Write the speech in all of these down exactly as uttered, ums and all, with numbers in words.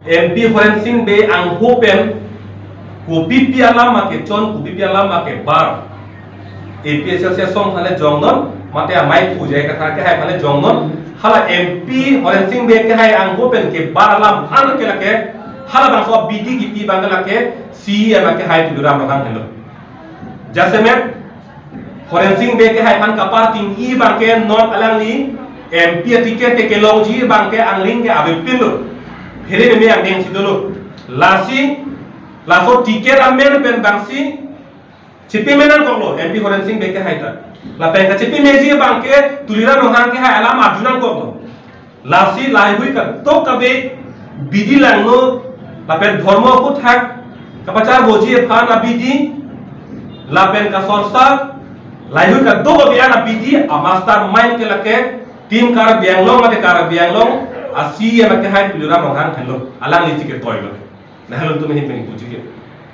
M P Horen Singh be ang hopen ku pipi alama ke chon ku pipi alama ke bar A P S L se song hale jongnon mate amai pujai kata ke hai hale jongnon hala M P Horen Singh be ke hai ang hopen ke bar alam an ke lake hala bang so B D giti bang lake C M ke hai tu ram bang hello jase में Horen Singh be ke hai han kapar ting I bang ke non alang ni M P tiket ke kelong ji bang ke angling ke abe pilo here me ang deng sidolo lasi laso tiket amen pen bangsi cipi menan koklo M P Horen Singh be ke hai ta la pen ka cipi meji bang ke tulira no han ke hai alam arjunan koklo lasi lai hui ka to kabe bidi langno la pen dharma ko thak kapachar boji phan abidi la pen ka sorsa lai hui ka do be ana bidi a master mind ke lake tim kar bianglong mate kar bianglong asi ya mate hai tulira no han hello alang ni tiket toilo na hello tu mehin peni puji ke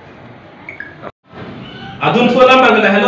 adun solam bangla hello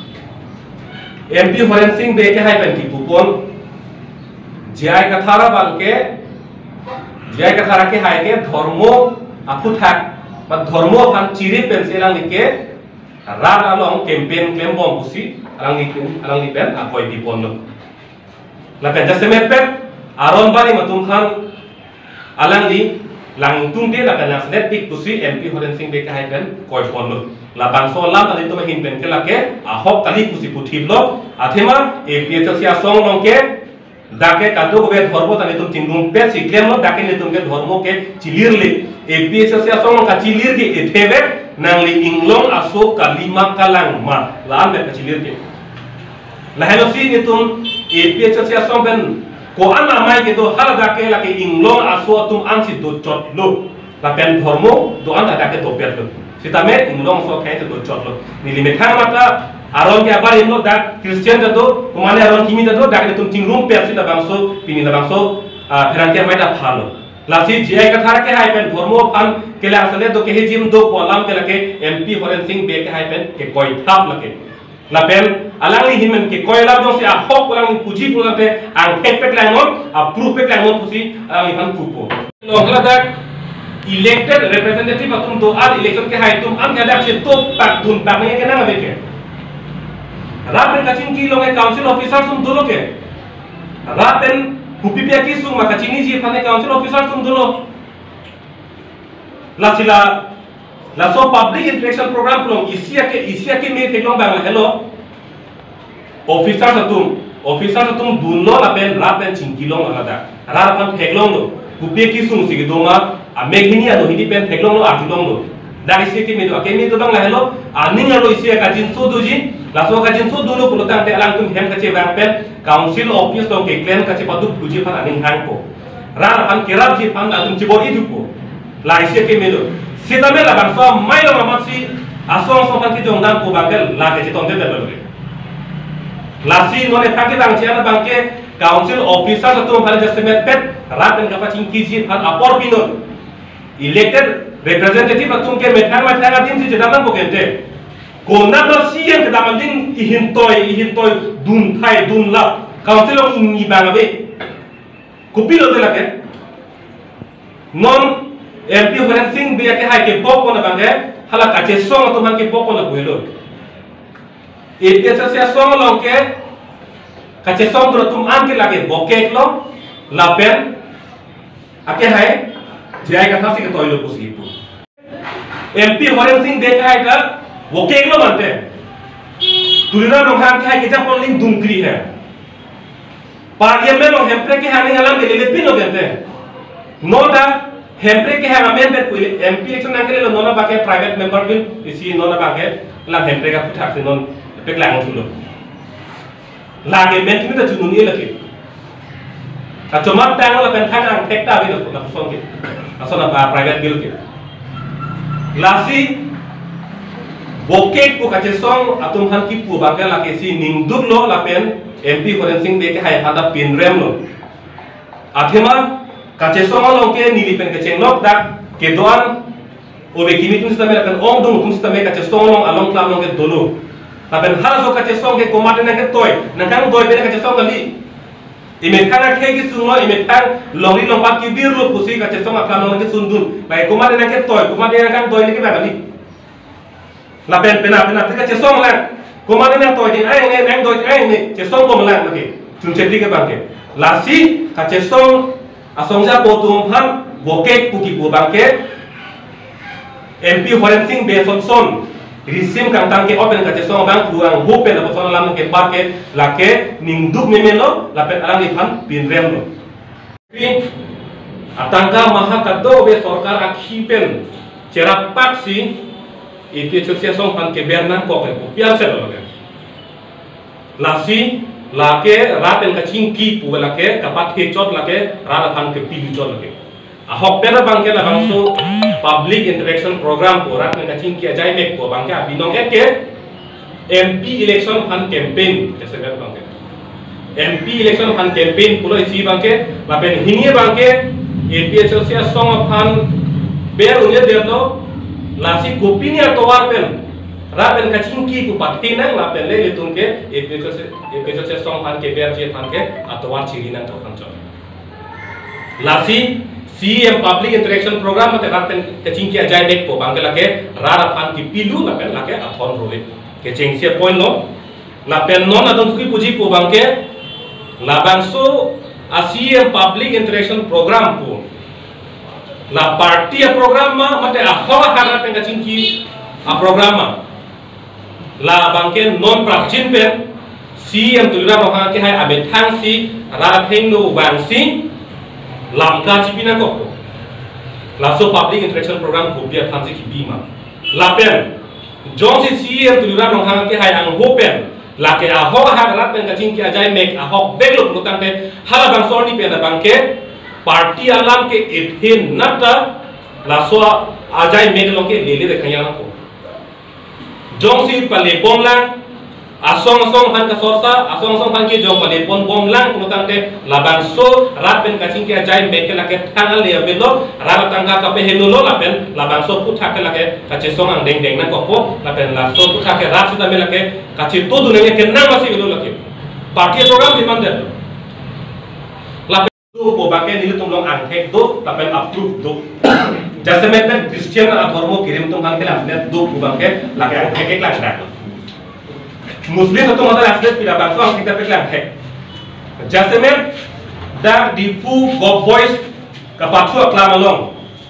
M P Horen Singh be ke hai pen ki pupon jai kathara balke jai kathara ke hai ke dharmo aputhak ba dharmo phan chiri pen selang like rat along campaign claim bom pusi alang ni alang ni pen akoi bipon no la pen jasemet pen aron bari matum khan alang ni lang tung de la pen asnet pik pusi M P Horen Singh be ke hai pen koi pon no la bang so lam ali to hin pen ke la ke a hok kali pusi puthib lo athema A P S L sia song long ke dake kadu be dhorbo tani tum tingum pe siklem lo dake ni tum ke dhormo ke chilir le A P S L sia song ka chilir ke ethebe nang li inglong aso kalima kalang ma lam be ka chilir ke la helo si ni tum A P S L sia song ben ko ana mai ke do hala dake la ke inglong aso tum ansi do chot lo la pen dhormo do ana dake to per lo sitame inglong so kai to chot lo ni limetha mata aron ke abar imlo dak Christian jado kumane aron kimi jado dak tum tingrum pe asida bangso pini da bangso pheran ke mai da phalo lasi jai kathar ke hai pen dhormo phan ke la asale do ke jim do kolam ke lake M P Horen Singh be ke hai pen ke koi thap lake la pen alang ni himen ke koi la do se a hok alang puji pulate ang pek lang non a proof pek lang non pusi alang han pupo lo hla dak elected representative atum do ad election ke hai tum am ke dak se to tak dun tak ne ke na be ke rapen kacing ki longe council officer sum dolo ke rapen kupipia ki sum makachini ji phane council officer sum dolo la sila la so public interaction program long isia ke isia ke me ke long bang hello officer satum officer satum dunlo la pen rapen chingkilong alada rapan pheklong do kupipia ki sum sig doma a meghini ado hidi pen pheklong lo arjulong do dari isia ke me do ke me do bang hello aning alo isia ka jin so do ji laso ka jin so dulu kulo tang te alang tum hem kache bang pen council office tong ke claim kache padu puji pan aning hang ko rar pan kerap ji pan atum ci bodi du ko la ise ke medo sita me la bang so mai lo ma si aso so kan ki jong dan ko bangel la ke tong de de lo la si no ne phaki bang chi ana bang ke council officer to phale justament pet rat pen ka paching ki ji pan apor pinon elected representative atum ke methang methang din si jadam ko kente kona masih ke dalam ding ihintoi ihintoi dun thai dun la council ong ini bangabe kupilo de la ke non M P Horen Singh be ke hai ke pok na bange hala ka che song to man ke pok na buelo A P S L sia song long ke ka che song ro tum an ke lage bokek lo la pen ake hai jai ka thasi ke toilo pusi pu M P Horen Singh be ke hai ka वो cake लो बनते हैं तुलना नोहान के है कि जब polling दुमकरी है पार्लियामेंट और हेम्प्रे के हानिंग अलग ले ले पिनो देते हैं नोटा हेम्प्रे के है अमेन पे कोई एमपी इलेक्शन ना के ले नोना बाके प्राइवेट मेंबर बिल इसी नोना बाके ला हेम्प्रे का पुठाक से नोन पे लांग सुलो लागे में तुम्हें तो चुनुनी लगे का चुमार टांग वाला पेंथा का टेक्टा भी तो ना सोंगे असोना प्राइवेट बिल के लासी bokek ko kache song atum han ki pu ba la ke si ning duk lo la pen M P Horen Singh be ke hai hada pin rem lo athema kache song lo ke nili pen ke cheng lok dak ke doan o be kimi tum sistem la pen ong dum tum sistem kache song lo along klam lo ke dolo la pen har so kache song ke komate na ke toy na kang doi be kache song li Imet kan ak hegi sungo imet kan longri lompat ki bir lo pusi ka chesong akam long ke sundun bai kuma de ke toy kuma de kan toy ni ke bagani la pen pena pena tika chesong lang kuma de na toy din ai ne nang toy ai ne chesong ko lang lagi chun cheti ke bangke la si ka chesong asong ja po tum phan bokek puki bu bangke M P Horen Singh Beson son risim kang tang ke open ka chesong bang tuang hope la boson lam ke barke la ke ning duk memelo la pe alang ni phan pin rem lo atangka maha kado be sarkar akhipen cerap paksi itu sukses song pan ke bernan ko ke pial se lo ke lasi la ke raten ka chingki pu la ke kapat ke chot la ke ra pan ke pi chot la ke ahok pera bangke la bangso public interaction program ko rat na chingki ajai mek ko bangke binong ek ke M P election fan campaign jese ber bangke M P election fan campaign pulo isi bangke la pen hinge bangke A P H C song fan ber unye derlo la si kopini atowar pen rat pen ka chingki ku pakti nang la pen le litun ke A P H C A P H C song fan ke ber je fan ke atowar chiri nang to kan chot la si C M Public Interaction Program mate raten kecing ki ajai mek po bangke lake rara fan ki pilu la pen lake athon role kecing sia point lo la pen non adon ki puji po bangke la bangso a C M Public Interaction Program po la party a program ma mate a hawa kana pen kecing ki a program ma la bangke non prachin pen C M tulira roha ke hai abe thang si rara theng no bangsi lamka cipina kok laso public interaction program ko biar thansi ki bima lapen jong si si er tulura nong hang ke hai ang hopen la ke a ho ha rat pen kaching ki ajai mek a ho beglo putan pe hala bang soni pe na bang ke party alam ke ethin nata laso ajai mek lo ke lele de khaya ko jong si pale bom lang asong asong han ka sorsa asong asong han ki jong pale pon bom lang putan te laban so rat pen kaching ki ajai mek la ke tangal le belo rat tangga ka pe helo lo lapen laban so putha ke la ke kache song ang deng deng na ko po lapen la so putha ke rat suda me la ke kache to du ne ke na masi belo la ke party program di mande lapen do po ba ke ni tum long ang thek do lapen approve do जैसे मैं Christian धर्म किरिम तुम kan ke la ne do po ba ke la ke ang thek ek la sta Muslim atau mata aslet tidak bangsa ang kita pelan hek. Jasmen dak difu go boys kapatsu aklam along.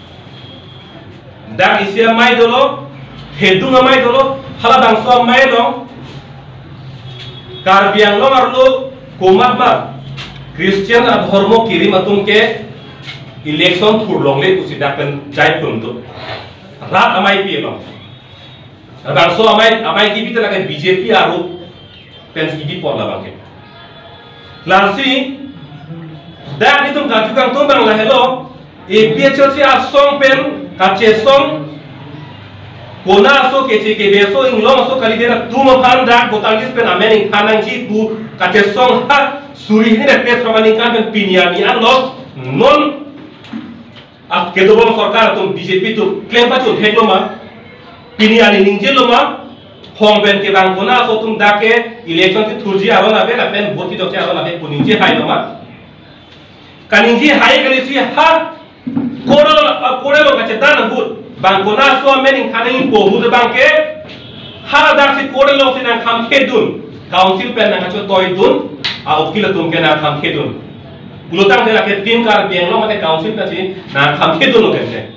Dak isia mai dolo, hedung mai dolo, hala bangsa mai long. Karbiang long arlo komat ba. Christian adhormo kirim atum ke election thur long le usi daken jai puntu. Rat amai pi long. Bangso amai amai ki bita lagi B J P aru pensi di pon la bangke lansi dak ditum ka tukang tumbang la hello e P H C asong pen kache song kona so ke che ke beso inglong so kalidera tumo panda botalis pen amening kanang ji ku kache song ha suri ni pe songani kan pen pinyani anlo non ak kedobom sarkar tum B J P tu claim pa tu hegloma Piniani ningjelo ma hongben ke bang kona so tum dake election ti thurji aro na be la pen boti dokte aro na be puninje hai no ma kaninji hai kali si ha korolo korelo kache dan hut bang kona so mening kaning po hut bang ke ha dak si korelo si nang kham khedun council pen nang kacho toy dun a ukila tum ke na kham khedun bulotang de la ke tim kar biang lo mate council na si na kham khedun lo ke